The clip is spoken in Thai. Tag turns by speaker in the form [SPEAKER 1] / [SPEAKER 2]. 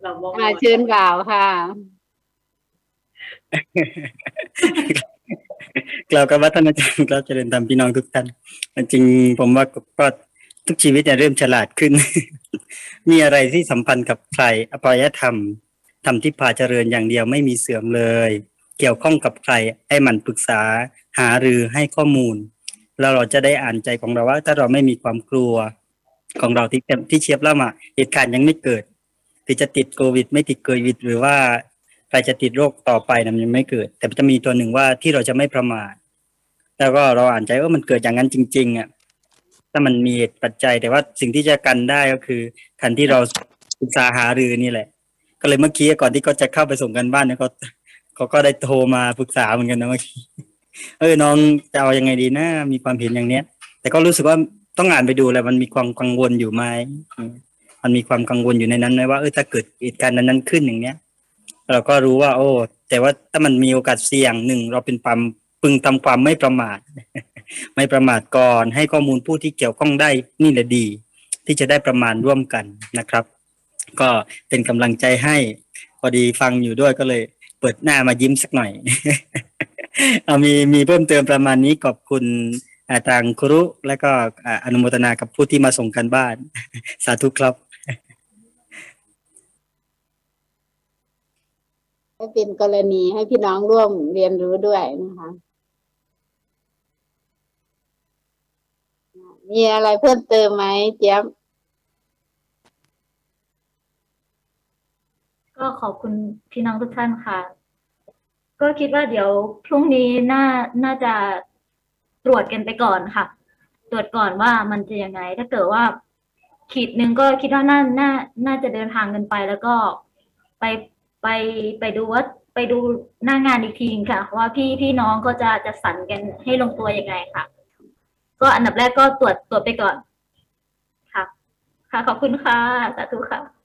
[SPEAKER 1] เชิญกล่าวค่ะ
[SPEAKER 2] กล่าวกับวัฒนธรรมครับเจริญธรรมพี่น้องทุกท่านจริงผมว่าก็ทุกชีวิตเนี่ยเริ่มฉลาดขึ้น มีอะไรที่สัมพันธ์กับใครอภัยธรรมธรรมที่พาเจริญอย่างเดียวไม่มีเสื่อมเลย เกี่ยวข้องกับใครให้มันปรึกษาหารือให้ข้อมูลแล้วเราจะได้อ่านใจของเราว่าถ้าเราไม่มีความกลัวของเราที่เชียบเล่ามาเหตุการณ์ยังไม่เกิดคือจะติดโควิดไม่ติดโควิดหรือว่าใครจะติดโรคต่อไปนะมันยังไม่เกิดแต่จะมีตัวหนึ่งว่าที่เราจะไม่ประมาทแล้วก็เราอ่านใจว่ามันเกิดอย่างนั้นจริงๆอ่ะถ้ามันมีเหตุปัจจัยแต่ว่าสิ่งที่จะกันได้ก็คือการที่เราปรึกษาหารือนี่แหละก็เลยเมื่อกี้ก่อนที่เขาจะเข้าไปส่งกันบ้านเนี่ยเขาก็ได้โทรมาปรึกษาเหมือนกันนะเมื่อกี้น้องจะเอายังไงดีนะมีความเห็นอย่างเนี้ยแต่ก็รู้สึกว่าต้องอ่านไปดูแหละมันมีความกังวลอยู่ไหมมันมีความกังวลอยู่ในนั้นไหมว่าถ้าเกิดเหตุการณ์นั้นขึ้นอย่างเนี้ยเราก็รู้ว่าโอ้แต่ว่าถ้ามันมีโอกาสเสี่ยงหนึ่งเราเป็นความพึงทำความไม่ประมาทไม่ประมาทก่อนให้ข้อมูลผู้ที่เกี่ยวข้องได้นี่แหละดีที่จะได้ประมาณร่วมกันนะครับก็เป็นกำลังใจให้พอดีฟังอยู่ด้วยก็เลยเปิดหน้ามายิ้มสักหน่อย เอามีเพิ่มเติมประมาณนี้ขอบคุณทางครูและก็อนุโมทนากับผู้ที่มาส่งกันบ้าน สาธุครับ
[SPEAKER 1] ให้เป็นกรณีให้พี่น้องร่วมเรียนรู้ด้วยนะคะมีอะไรเพิ่มเติมไหมเจี๊ยบ
[SPEAKER 3] ก็ขอบคุณพี่น้องทุกท่านค่ะก็คิดว่าเดี๋ยวพรุ่งนี้น่าจะตรวจกันไปก่อนค่ะตรวจก่อนว่ามันจะยังไงถ้าเกิดว่าขีดหนึ่งก็คิดว่าน่าจะเดินทางกันไปแล้วก็ไปไปดูว่าไปดูหน้างานอีกทีค่ะว่าพี่น้องก็จะจัดสรรกันให้ลงตัวยังไงค่ะก็อันดับแรกก็ตรวจไปก่อนค่ะค่ะขอบคุณค่ะสาธุค่ะ